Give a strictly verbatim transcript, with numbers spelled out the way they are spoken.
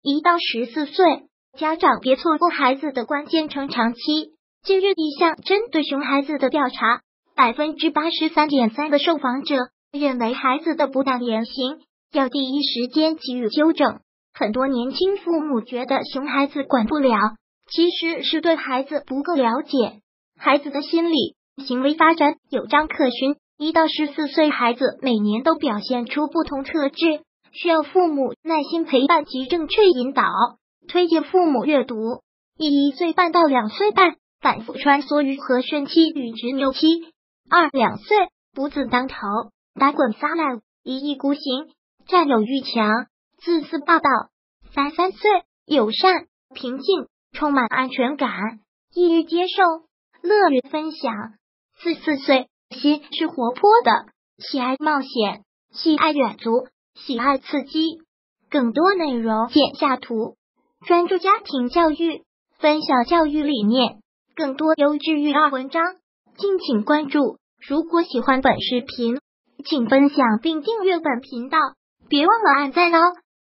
一到十四岁，家长别错过孩子的关键成长期。近日一项针对熊孩子的调查，百分之八十三点三的受访者认为孩子的不当言行要第一时间给予纠正。很多年轻父母觉得熊孩子管不了，其实是对孩子不够了解。孩子的心理、行为发展有章可循，一到十四岁孩子每年都表现出不同特质，需要父母耐心陪伴及正确引导。推荐父母阅读《一岁半到两岁半反复穿梭于和顺期与执拗期》，二两岁不自当头，打滚撒赖，一意孤行，占有欲强，自私霸道。三三岁友善、平静，充满安全感，易于接受，乐于分享。四四岁心是活泼的，喜爱冒险，喜爱远足，喜爱刺激。更多内容见下图。专注家庭教育，分享教育理念，更多优质育儿文章，敬请关注。如果喜欢本视频，请分享并订阅本频道，别忘了按赞哦。